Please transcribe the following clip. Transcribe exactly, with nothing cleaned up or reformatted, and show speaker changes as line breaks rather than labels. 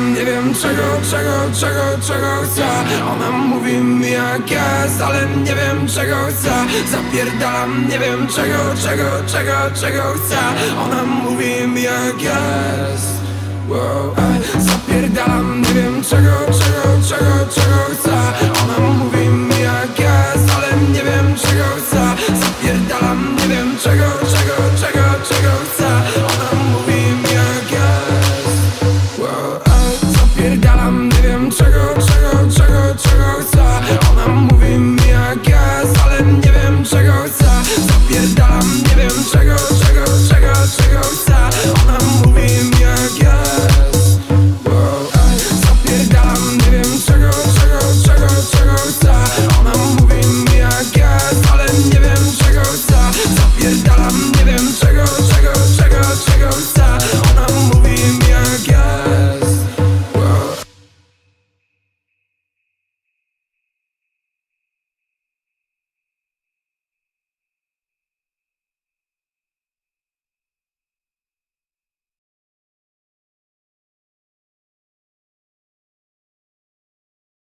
Zapierdalam, nie wiem czego, czego, czego, czego chcę. Ona mówi mi jak jest, ale nie wiem czego chcę. Zapierdalam, nie wiem czego, czego, czego, czego chcę. Ona mówi mi jak jest. Wow, ej. Zapierdalam, nie wiem czego, czego, czego, czego chcę. Ona mówi mi jak jest, ale nie wiem czego chcę. Zapierdalam, nie wiem czego, czego, czego, czego chcę. Ona mówi mi jak jest. Wow, ej. Zapierdalam, nie wiem czego, czego, czego, czego chcę. Ona mówi mi jak jest, ale nie wiem czego chcę. Zapierdalam